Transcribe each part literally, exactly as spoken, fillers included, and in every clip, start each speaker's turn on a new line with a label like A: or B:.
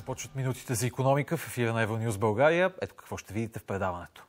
A: Започват минутите за икономика в ефира на Евронюз България. Ето какво ще видите в предаването.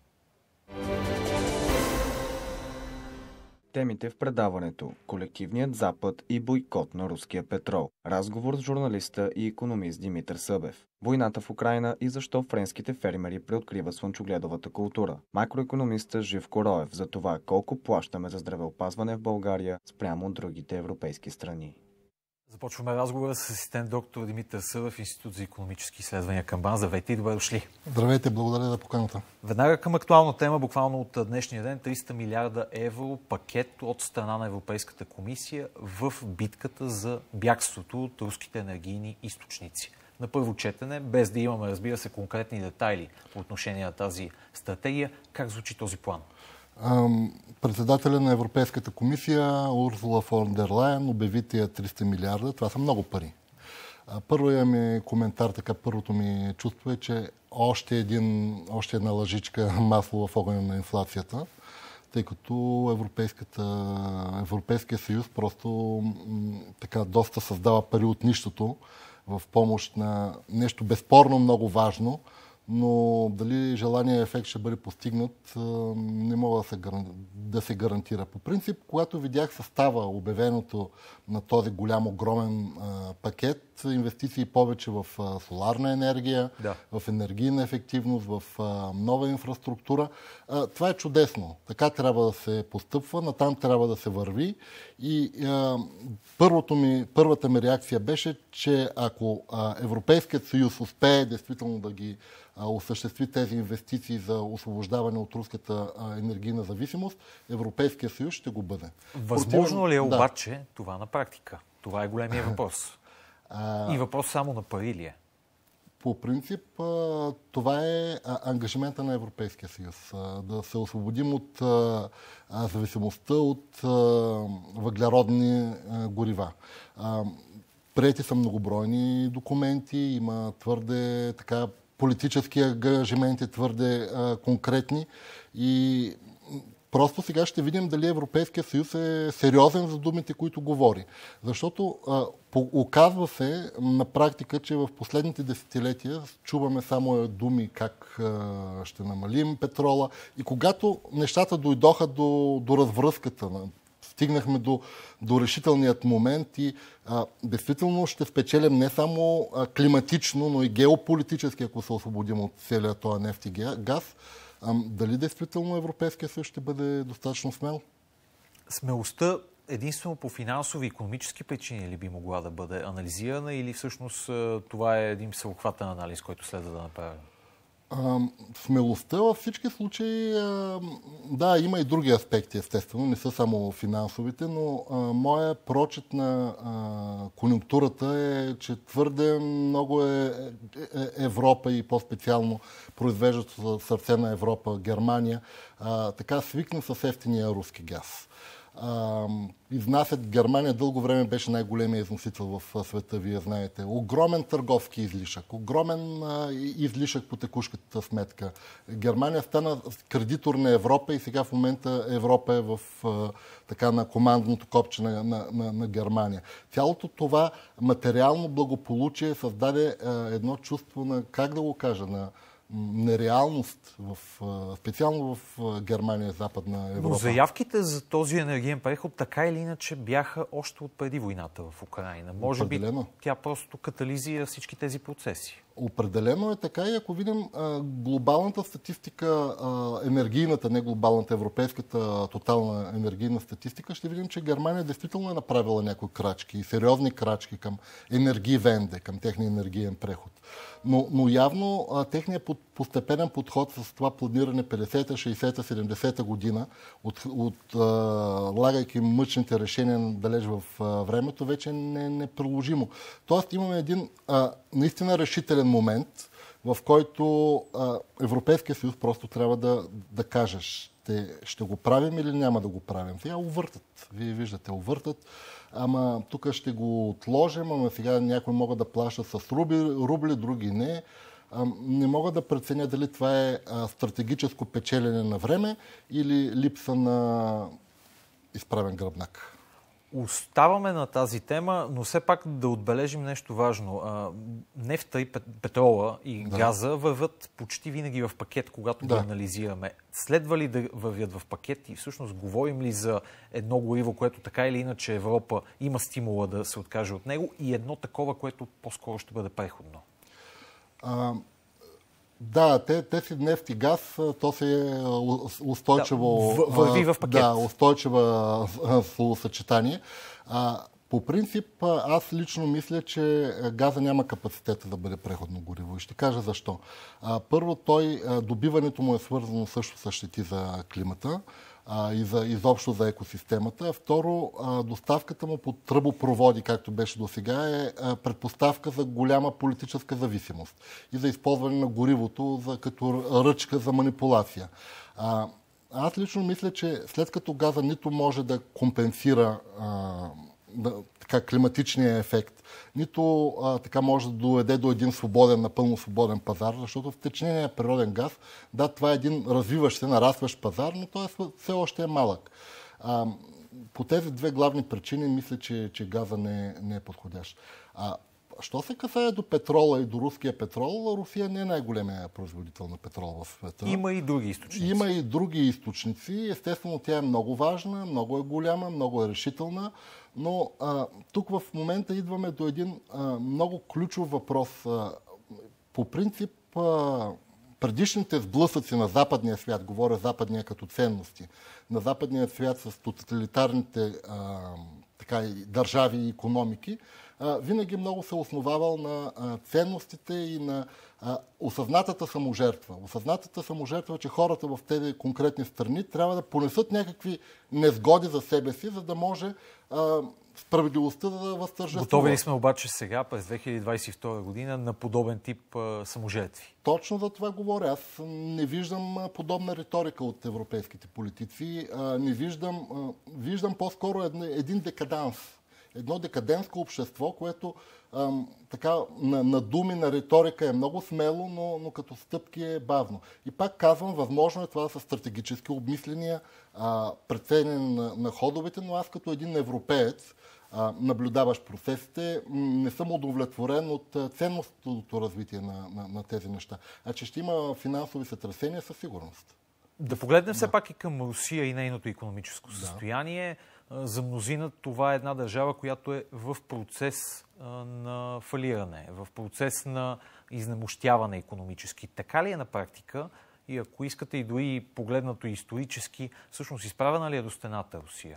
B: Темите в предаването – колективният Запад и бойкот на руския петрол. Разговор с журналиста и икономист Димитър Събев. Войната в Украйна и защо френските фермери преоткриват слънчогледовата култура. Макроикономистът Живко Роев за това колко плащаме за здравеопазване в България спрямо от другите европейски страни.
A: Започваме разговора с асистент доктор Димитър Събев, Институт за икономически изследвания към БАН. Здравейте и добре дошли.
C: Здравейте, благодаря за поканата.
A: Веднага към актуална тема, буквално от днешния ден, триста милиарда евро пакет от страна на Европейската комисия в битката за бягството от руските енергийни източници. На първо четене, без да имаме, разбира се, конкретни детайли по отношение на тази стратегия, как звучи този план?
C: Председателя на Европейската комисия Урсула фон дер Лайен обяви тия триста милиарда. Това са много пари. Първият ми коментар, така първото ми чувство е, че още, един, още една лъжичка масло в огъня на инфлацията, тъй като Европейския съюз просто така доста създава пари от нищото в помощ на нещо безспорно много важно, но дали желания ефект ще бъде постигнат, не мога да се, да се гарантира. По принцип, когато видях състава, обявеното на този голям, огромен а, пакет, инвестиции повече в а, соларна енергия, да. в енергийна ефективност, в а, нова инфраструктура, а, това е чудесно. Така трябва да се постъпва, натам трябва да се върви. И а, първото ми, първата ми реакция беше, че ако а, Европейският съюз успее действително да ги осъществи тези инвестиции за освобождаване от руската енергийна зависимост, Европейския съюз ще го бъде.
A: Възможно ли е обаче да. това на практика? Това е големия въпрос. А... И въпрос само на пари ли е?
C: По принцип, това е ангажимента на Европейския съюз. Да се освободим от зависимостта от въглеродни горива. Приети са многобройни документи, има твърде така политически ангажименти, твърде а, конкретни и просто сега ще видим дали Европейския съюз е сериозен за думите, които говори. Защото а, по, оказва се на практика, че в последните десетилетия чуваме само думи как а, ще намалим петрола и когато нещата дойдоха до, до развръзката на стигнахме до, до решителният момент и а, действително ще спечелим не само а, климатично, но и геополитически, ако се освободим от целия този нефт и газ. А, дали действително Европейския съюз ще бъде достатъчно смел?
A: Смелостта единствено по финансови и икономически причини ли би могла да бъде анализирана или всъщност това е един всеобхватен анализ, който следва да направим?
C: Смелостта във всички случаи, да, има и други аспекти, естествено, не са само финансовите, но а, моя прочит на а, конюнктурата е, че твърде много е, е Европа и по-специално произвеждащото сърце на Европа, Германия, а, така свикна с ефтиния руски газ. Uh, изнасят Германия дълго време беше най-големия износител в света, вие знаете. Огромен търговски излишък, огромен uh, излишък по текущата сметка. Германия стана кредитор на Европа и сега в момента Европа е в uh, така на командното копче на, на, на, на Германия. Цялото това материално благополучие създаде uh, едно чувство на, как да го кажа, на нереалност, в, специално в Германия, Западна Европа.
A: Но заявките за този енергиен преход така или иначе бяха още от преди войната в Украйна. Може
C: Определено.
A: би тя просто катализира всички тези процеси.
C: Определено е така и ако видим а, глобалната статистика, а, енергийната, не глобалната, европейската тотална енергийна статистика, ще видим, че Германия действително е направила някои крачки, сериозни крачки към енергивенде, към техния енергиен преход. Но, но явно а, техният под, постепенен подход с това планиране петдесета, шейсета, седемдесета година, от, от, а, лагайки мъчните решения далеч в а, времето, вече не е неприложимо. Тоест имаме един а, наистина решителен момент, в който а, Европейския съюз просто трябва да, да каже, ще, ще го правим или няма да го правим. Сега увъртат. Вие виждате, увъртат. Ама тук ще го отложим, ама сега някои могат да плащат с рубли, рубли други не. А, не мога да преценя дали това е а, стратегическо печелене на време или липса на изправен гръбнак.
A: Оставаме на тази тема, но все пак да отбележим нещо важно. Нефта и петрола и да. газа вървят почти винаги в пакет, когато да. ги анализираме. Следва ли да вървят в пакет и всъщност говорим ли за едно гориво, което така или иначе Европа има стимула да се откаже от него, и едно такова, което по-скоро ще бъде преходно?
C: А... Да, те, те си нефт и газ, то си е устойчиво,
A: да, върви в пакет.
C: Да, устойчиво словосъчетание. А, по принцип, аз лично мисля, че газа няма капацитета да бъде преходно гориво. И ще кажа защо. А, първо, той, добиването му е свързано също с щети за климата и за, изобщо за екосистемата. Второ, доставката му по тръбопроводи, както беше досега, е предпоставка за голяма политическа зависимост и за използване на горивото за, като ръчка за манипулация. А, аз лично мисля, че след като газа нито може да компенсира а, да, така, климатичния ефект, нито а, така може да доведе до един свободен, напълно свободен пазар, защото втечненият природен газ, да, това е един развиващ се, нарастващ пазар, но той все още е малък. А, по тези две главни причини мисля, че, че газа не, не е подходящ. А, що се касае до петрола и до руския петрол, Русия не е най-големия производител на петрол в света.
A: Има и други източници.
C: Има и други източници. Естествено, тя е много важна, много е голяма, много е решителна. Но а, тук в момента идваме до един а, много ключов въпрос. А, по принцип, а, предишните сблъсъци на западния свят, говоря западния като ценности, на западния свят с тоталитарните а, така, държави и икономики, а, винаги много се основавал на а, ценностите и на а, осъзнатата саможертва. Осъзнатата саможертва, че хората в тези конкретни страни трябва да понесат някакви незгоди за себе си, за да може а, справедливостта да възтържествува.
A: Готови ли сме обаче сега, през две хиляди двадесет и втора година, на подобен тип а, саможертви?
C: Точно за това говоря. Аз не виждам подобна риторика от европейските политици. А, не виждам, а, виждам по-скоро един, един декаданс. Едно декадентско общество, което ам, така, на, на думи, на риторика е много смело, но, но като стъпки е бавно. И пак казвам, възможно е това с стратегически обмисления, преценение на, на ходовете, но аз като един европеец, а, наблюдаващ процесите, не съм удовлетворен от ценностното развитие на, на, на тези неща. А че ще има финансови сътресения, със сигурност.
A: Да погледнем да. все пак и към Русия и нейното икономическо състояние. Да. За мнозина това е една държава, която е в процес на фалиране, в процес на изнемощяване икономически. Така ли е на практика? И ако искате и дори погледнато исторически, всъщност изправена ли е до стената Русия?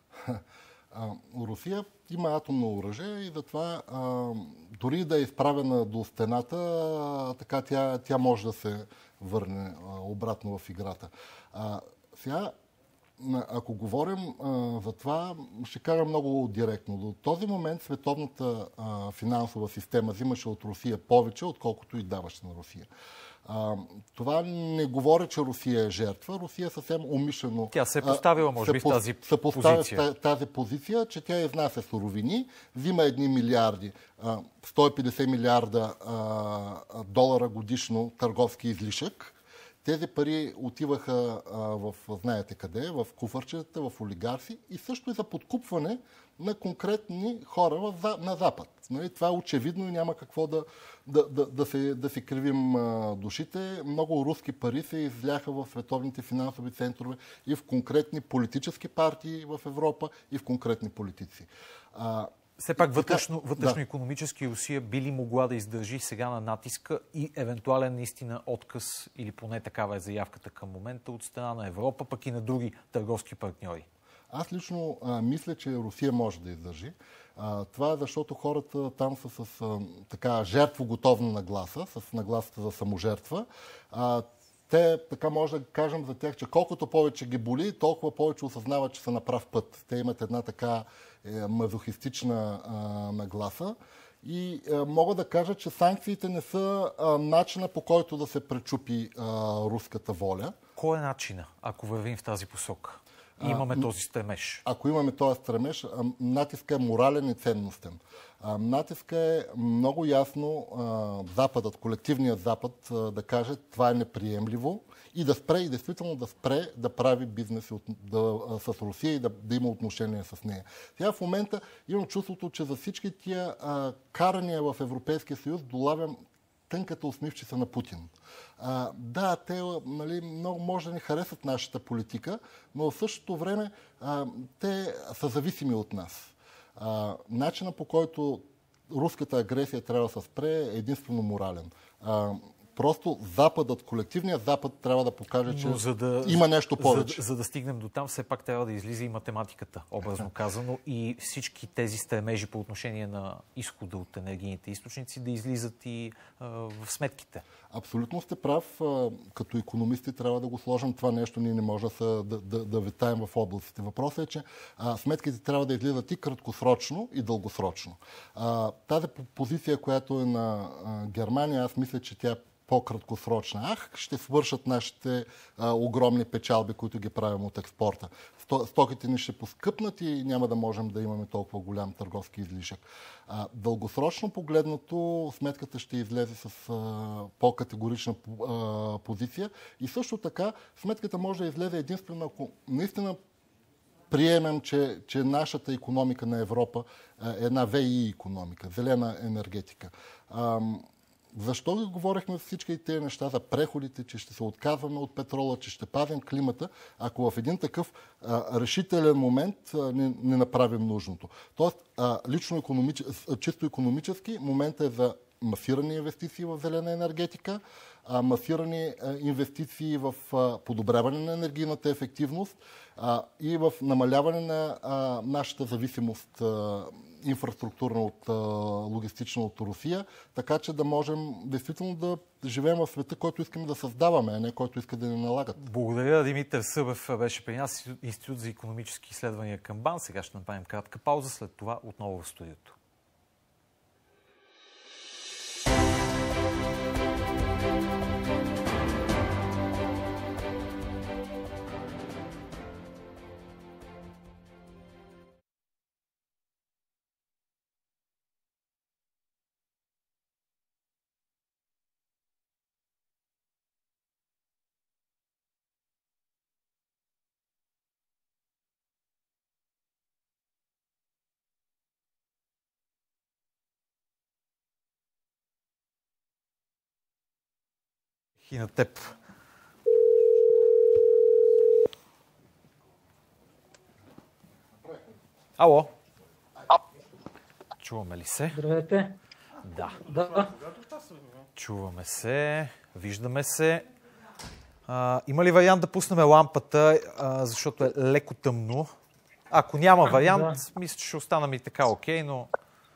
C: Русия има атомно оръжие и затова дори да е изправена до стената, така тя, тя може да се върне обратно в играта. Сега, ако говорим а, за това, ще кажа много директно. До този момент световната а, финансова система взимаше от Русия повече, отколкото и даваше на Русия. А, това не говори, че Русия е жертва. Русия съвсем умишлено...
A: Тя се е поставила, може би, в тази
C: се
A: позиция.
C: В тази позиция, че тя изнася суровини, взима едни милиарди, а, сто и петдесет милиарда а, долара годишно търговски излишък. Тези пари отиваха а, в, знаете къде, в куфарчета, в олигарси и също и за подкупване на конкретни хора в, на Запад. Нали, това е очевидно и няма какво да, да, да, да, се, да си кривим а, душите. Много руски пари се изляха в световните финансови центрове и в конкретни политически партии в Европа и в конкретни политици. А,
A: Все пак вътрешно, вътрешно икономически Русия би ли могла да издържи сега на натиска и евентуален наистина отказ, или поне такава е заявката към момента, от страна на Европа, пък и на други търговски партньори?
C: Аз лично а, мисля, че Русия може да издържи. А, това е защото хората там са с а, така жертвоготовна нагласа, с нагласата за саможертва. А, те, така може да кажем за тях, че колкото повече ги боли, толкова повече осъзнават, че са на прав път. Те имат една така е, мазохистична а, нагласа. И а, мога да кажа, че санкциите не са а, начина, по който да се пречупи а, руската воля.
A: Кой е начина, ако вървим в тази посока? И имаме този стремеж.
C: Ако имаме този стремеж, натиска е морален и ценностен. Натиска е много ясно Западът, колективният Запад да каже това е неприемливо и да спре, и действително да спре да прави бизнес да, с Русия и да, да има отношение с нея. Сега в момента имам чувството, че за всички тия а, карания в Европейския съюз долавям тънката усмивчица на Путин. А, да, те нали, много може да не харесат нашата политика, но в същото време а, те са зависими от нас. А, начинът, по който руската агресия трябва да се спре, е единствено морален. А, Просто Западът, колективният Запад трябва да покаже, че
A: за да,
C: има нещо повече.
A: За, за да стигнем до там, все пак трябва да излиза и математиката, образно казано, и всички тези стремежи по отношение на изхода от енергийните източници да излизат и а, в сметките.
C: Абсолютно сте прав. Като икономисти трябва да го сложим това нещо. Ние не можем да, да, да, да витаем в областите. Въпросът е, че а, сметките трябва да излизат и краткосрочно, и дългосрочно. А, тази позиция, която е на а, Германия, аз мисля, че тя по-краткосрочна. Ах, ще свършат нашите а, огромни печалби, които ги правим от експорта. Сто, стоките ни ще поскъпнат и няма да можем да имаме толкова голям търговски излишък. А, дългосрочно погледнато сметката ще излезе с а, по-категорична а, позиция и също така сметката може да излезе единствено ако наистина приемем, че, че нашата икономика на Европа е една ВИ икономика, зелена енергетика. А, Защо ги говорихме всички тези неща за преходите, че ще се отказваме от петрола, че ще пазим климата, ако в един такъв а, решителен момент а, не, не направим нужното? Тоест, а, лично економич... чисто икономически, момента е за масирани инвестиции в зелена енергетика, а, масирани а, инвестиции в а, подобряване на енергийната ефективност а, и в намаляване на а, нашата зависимост а, инфраструктурна от а, логистична от Русия, така че да можем действително да живеем в света, който искаме да създаваме, а не който иска да ни налагат.
A: Благодаря. Димитър Събев беше при нас, Институт за икономически изследвания към БАН. Сега ще направим кратка пауза, след това отново в студиото. И на теб. Ало. Чуваме ли се?
D: Здравейте.
A: Да.
D: Да.
A: Чуваме се, виждаме се. А, има ли вариант да пуснем лампата, а, защото е леко тъмно? Ако няма вариант, да. Мисля, че ще останем и така окей, но...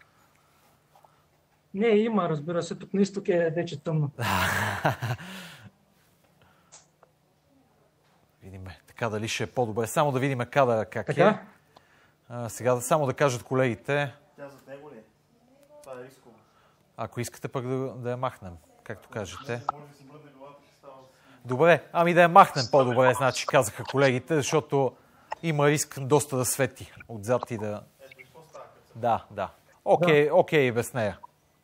D: Не, има, разбира се. Тук на изток е вече тъмно.
A: Видим така дали ще е по-добре. Само да видим кадъра как
D: така?
A: е. А, сега само да кажат колегите.
E: Тя зад него ли? Това е рисково.
A: Ако искате пък да, да я махнем, както кажете. Добре, ами да я махнем по-добре, значи казаха колегите, защото има риск доста да свети отзад и да... Да, да. Окей, да. Окей, без нея.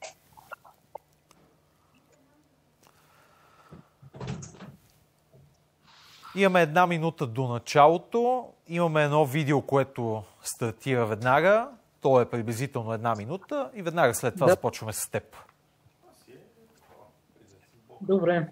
A: Имаме една минута до началото. Имаме едно видео, което стартира веднага. То е приблизително една минута и веднага след това да. Започваме с теб.
D: Добре.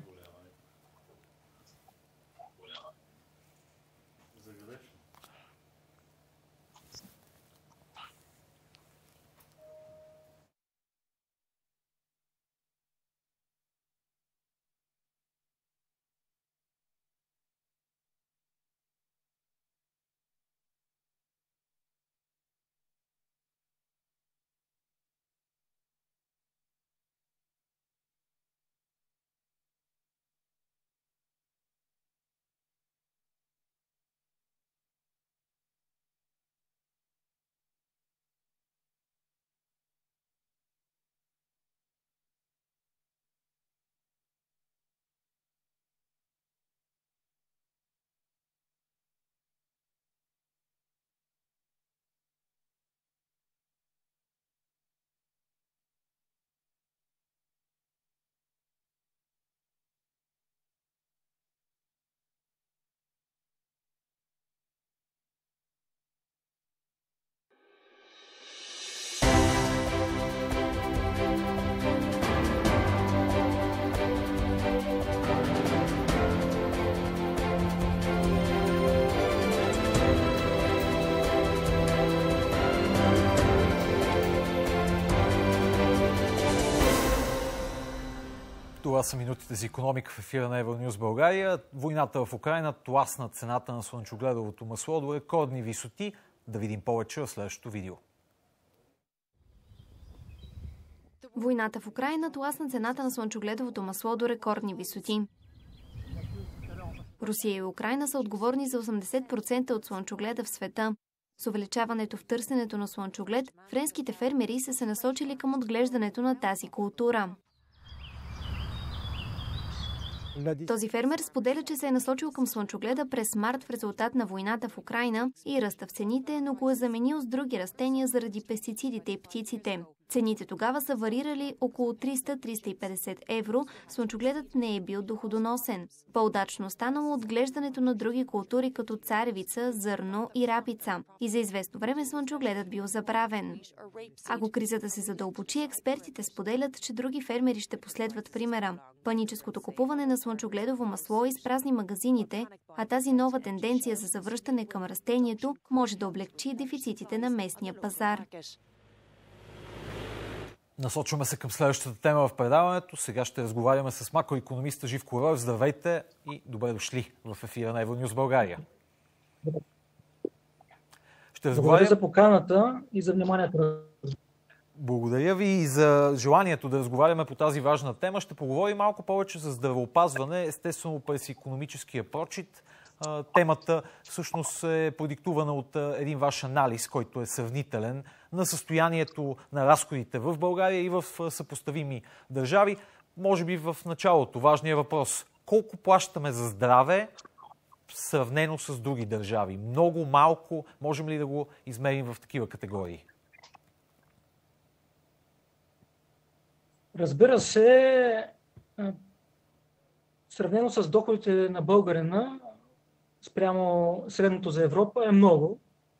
A: Това са минутите за икономика в ефира на Евронюс България. Войната в Украйна тласна цената на слънчогледовото масло до рекордни висоти. Да видим повече в следващото видео.
F: Войната в Украйна тласна цената на слънчогледовото масло до рекордни висоти. Русия и Украйна са отговорни за осемдесет процента от слънчогледа в света. С увеличаването в търсенето на слънчоглед, френските фермери са се насочили към отглеждането на тази култура. Този фермер споделя, че се е насочил към слънчогледа през март в резултат на войната в Украйна и ръста в цените, но го е заменил с други растения заради пестицидите и птиците. Цените тогава са варирали около триста до триста и петдесет евро, слънчогледът не е бил доходоносен. По-удачно станало отглеждането на други култури като царевица, зърно и рапица. И за известно време слънчогледът бил забравен. Ако кризата се задълбочи, експертите споделят, че други фермери ще последват примера. Паническото купуване на слънчогледово масло изпразни магазините, а тази нова тенденция за завръщане към растението може да облегчи дефицитите на местния пазар.
A: Насочваме се към следващата тема в предаването. Сега ще разговаряме с макроикономиста Живко Роев. Здравейте и добре дошли в ефира на Евронюс България.
D: Ще разговарям... Благодаря за поканата и за вниманието.
A: Благодаря ви и за желанието да разговаряме по тази важна тема. Ще поговорим малко повече за здравеопазване, естествено през икономическия прочит. Темата всъщност е продиктувана от един ваш анализ, който е сравнителен на състоянието на разходите в България и в съпоставими държави. Може би в началото важният въпрос: колко плащаме за здраве сравнено с други държави? Много, малко? Можем ли да го измерим в такива категории?
D: Разбира се, сравнено с доходите на българина, спрямо средното за Европа е много.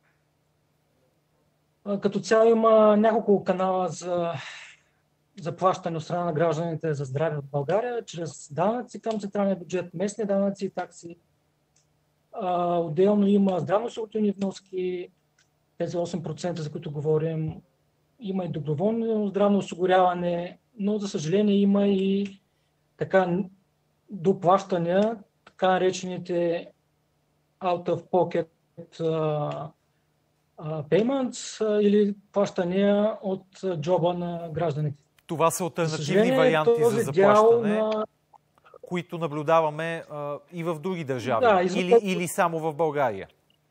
D: Като цяло има няколко канала за заплащане от страна на гражданите за здраве в България, чрез данъци към централния бюджет, местни данъци и такси. Отделно има здравноосигурителни вноски, тези осем процента, за които говорим. Има и доброволно здравно осигуряване, но за съжаление има и така доплащания, така наречените out of pocket uh, uh, payments uh, или плащания от uh, джоба на гражданите.
A: Това са алтернативни варианти за заплащане, на... които наблюдаваме uh, и в други държави, да, или, това... или само в България?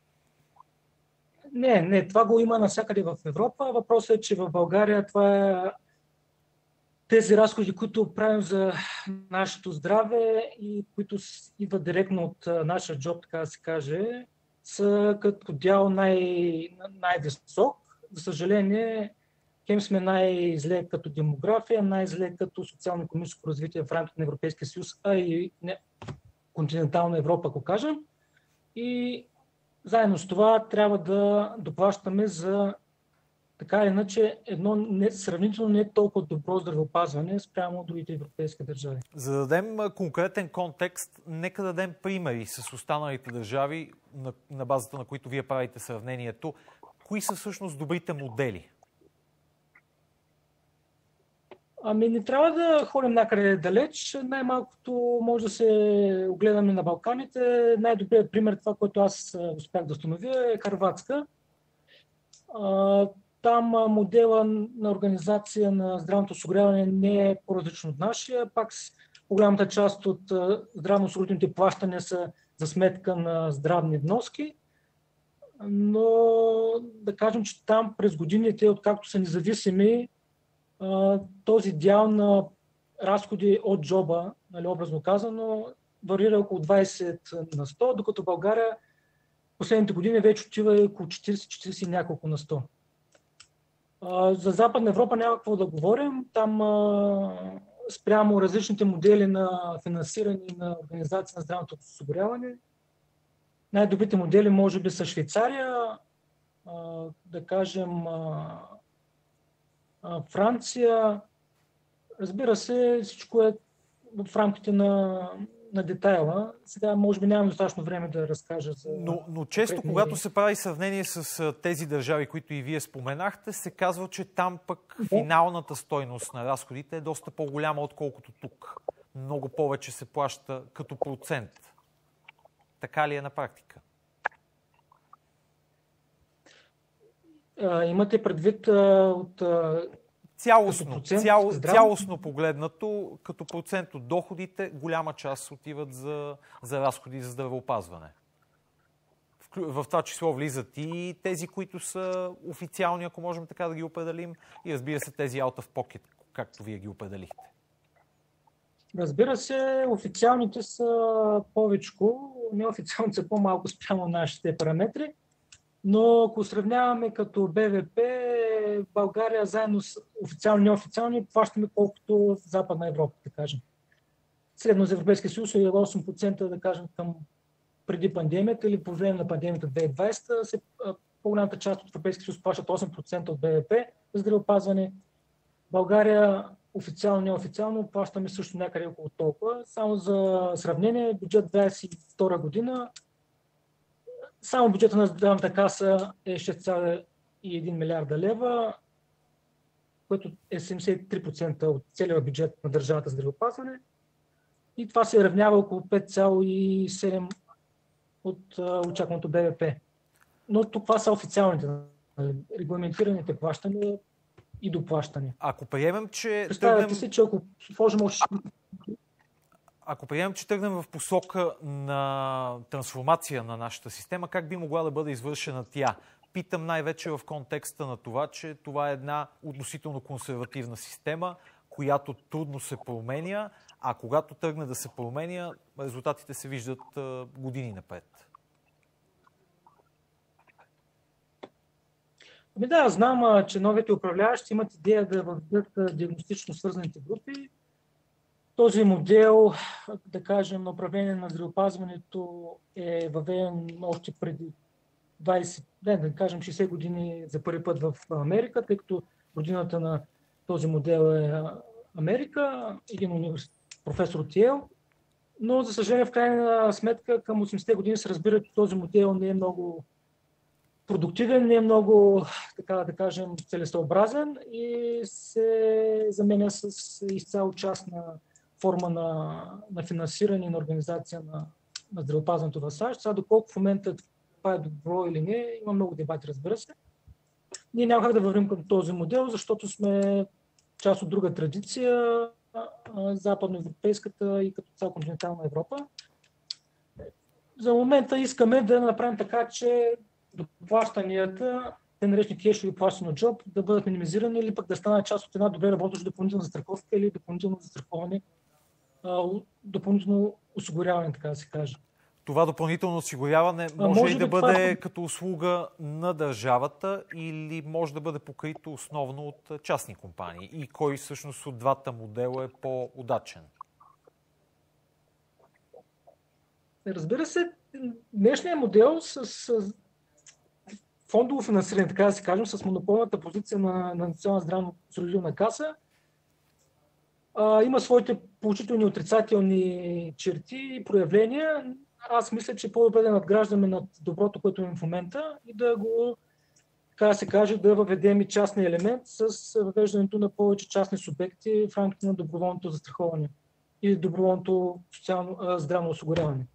D: Не, не, това го има навсякъде в Европа. Въпросът е, че в България това е тези разходи, които правим за нашето здраве и които идват директно от нашия джоб, така да се каже, са като дял най- най-висок. За съжаление, хем сме най-зле като демография, най-зле като социално-икономическо развитие в рамките на Европейския съюз, а и не, континентална Европа, ако кажем. И заедно с това трябва да доплащаме за така или иначе едно не, сравнително не толкова добро здравеопазване спрямо от другите европейски държави.
A: За да дадем конкретен контекст, нека да дадем примери с останалите държави, на, на базата на които вие правите сравнението. Кои са всъщност добрите модели?
D: Ами не трябва да ходим някъде далеч. Най-малкото може да се огледаме на Балканите. Най-добрият пример, това, което аз успях да установя, е Хърватска. Там модела на организация на здравното осигуряване не е по-различно от нашия. Пак по-голямата част от здравноосигурителните плащания са за сметка на здравни вноски. Но да кажем, че там през годините, откакто са независими, този дял на разходи от джоба, нали, образно казано, варира около двайсет на сто, докато България последните години вече отива около четирийсет четирийсет няколко на сто. За Западна Европа няма какво да говорим. Там спрямо различните модели на финансиране на организация на здравното осигуряване, най-добрите модели може би са Швейцария, да кажем Франция. Разбира се, всичко е в рамките на, на детайла. Сега може би нямам достатъчно време да разкажа за...
A: Но, но често, когато се прави сравнение с тези държави, които и вие споменахте, се казва, че там пък да. Финалната стойност на разходите е доста по-голяма, отколкото тук. много повече се плаща като процент. Така ли е на практика?
D: А, имате предвид а, от... А...
A: Цялостно, цяло, цялостно погледнато, като процент от доходите, голяма част отиват за, за разходи за здравеопазване. В, в това число влизат и тези, които са официални, ако можем така да ги определим, и разбира се тези out of pocket, както вие ги определихте.
D: Разбира се, официалните са повечко, неофициалните са по-малко спрямо нашите параметри. Но ако сравняваме като БВП, България заедно с официални и неофициални плащаме колкото в Западна Европа, да кажем. Средно за Европейския съюз е осем процента, да кажем, към преди пандемията или по време на пандемията две хиляди и двадесета. По-голямата част от Европейския съюз плащат осем процента от БВП за здравеопазване. България официално и неофициално плащаме също някъде около толкова. Само за сравнение, бюджет двадесет и втора година, само бюджета на здравната каса е шест цяло и един милиарда лева, което е седемдесет и три процента от целия бюджет на държавата за здравеопазване. И това се равнява около пет цяло и седем от очакваното БВП. Но това са официалните, регламентираните плащания и доплащания.
A: Ако приемем, че...
D: Представете
A: тръгнем...
D: си, че ако сложим още...
A: Ако приемем, че тръгнем в посока на трансформация на нашата система, как би могла да бъде извършена тя? Питам най-вече в контекста на това, че това е една относително консервативна система, която трудно се променя, а когато тръгне да се променя, резултатите се виждат години напред.
D: Ами да, знам, че новите управляващи имат идея да въведат диагностично свързаните групи. Този модел, да кажем, на управление на здравеопазването е въведен още преди двадесет, да кажем шейсет години за първи път в Америка, тъй като родината на този модел е Америка, един университет, професор от Йейл. Но, за съжаление, в крайна сметка, към осемдесетте години се разбира, че този модел не е много продуктивен, не е много, така да кажем, целесъобразен и се заменя с изцяло частна форма на, на финансиране и на организация на, на здравеопазването в САЩ. Сега, доколко в момента това е добро или не, има много дебати, разбира се. Ние няма как да вървим към този модел, защото сме част от друга традиция, западноевропейската и като цяло континентална Европа. За момента искаме да направим така, че доплащанията, те наречени кешови плащания от джоб, да бъдат минимизирани или пък да станат част от една добре работеща допълнителна застраховка или допълнително застраховане, допълнително осигуряване, така да се каже.
A: Това допълнително осигуряване може, може ли да бъде
D: това...
A: като услуга на държавата или може да бъде покрито основно от частни компании? И кой всъщност от двата модела е по-удачен?
D: Разбира се, днешният модел с, с фондово финансиране, така да се кажем, с монополната позиция на, на Национална здравноосигурителна каса, а, има своите положителни и отрицателни черти и проявления. Аз мисля, че по-добре да надграждаме над доброто, което е в момента и да го, така да се каже, да въведем и частния елемент с въвеждането на повече частни субекти в рамките на доброволното застраховане или доброволното социално, а, здравно осигуряване.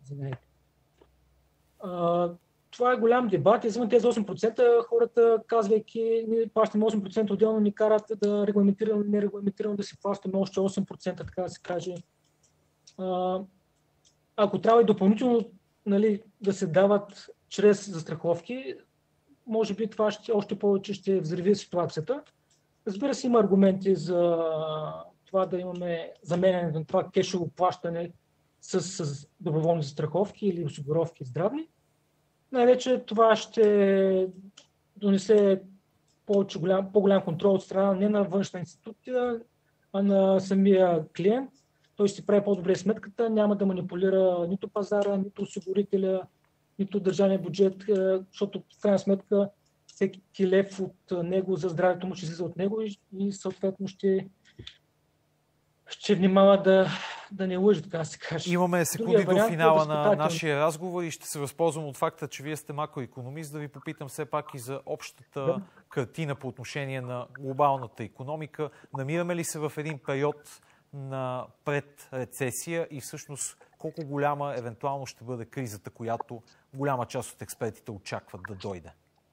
D: А, това е голям дебат. Извън тези осем процента хората, казвайки, ние плащаме осем процента, отделно ни карат да регламентирано, нерегламентирано да си плащаме още осем процента, така да се каже. А, ако трябва и допълнително, нали, да се дават чрез застраховки, може би това ще, още повече ще взриви ситуацията. Разбира се, има аргументи за това да имаме заменяне на това кешово плащане с, с доброволни застраховки или осигуровки здравни. Най-вече това ще донесе повече голям, по-голям контрол от страна не на външна институция, а на самия клиент. Той ще си прави по-добре сметката, няма да манипулира нито пазара, нито осигурителя, нито държавния бюджет, защото в крайна сметка всеки лев от него за здравето му ще излиза от него и, и съответно ще, ще внимава да, да не лъжи, така да се каже.
A: Имаме секунди до финала на нашия разговор и ще се възползвам от факта, че вие сте макроекономист, да ви попитам все пак и за общата да. картина по отношение на глобалната икономика. Намираме ли се в един период на предрецесия и всъщност колко голяма евентуално ще бъде кризата, която голяма част от експертите очакват да дойде?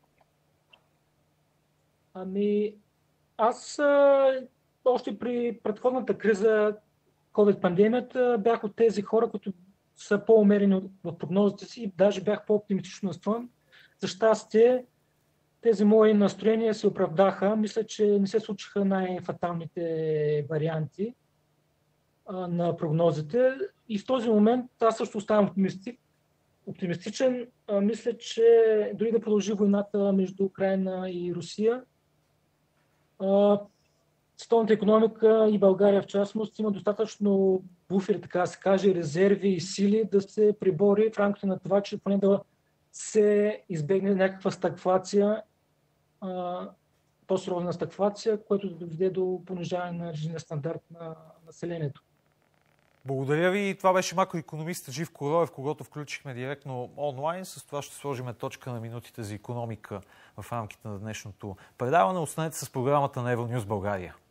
D: Ами, аз а, още при предходната криза, ковид-пандемията, бях от тези хора, които са по-умерени в прогнозите си и даже бях по-оптимистично настроен. За щастие, тези мои настроения се оправдаха. Мисля, че не се случиха най-фаталните варианти а, на прогнозите. И в този момент аз също оставам оптимистик, оптимистичен. А, мисля, че дори да продължи войната между Украйна и Русия, а, световната икономика и България в частност има достатъчно буфери, така да се каже, резерви и сили да се прибори в рамките на това, че поне да се избегне някаква стагфлация, по-сериозна стагфлация, което да доведе до понижаване на жизнения стандарт на населението.
A: Благодаря ви. Това беше макроикономистът Живко Роев, когото включихме директно онлайн. С това ще сложим точка на минутите за икономика в рамките на днешното предаване. Останете с програмата на Евронюс България.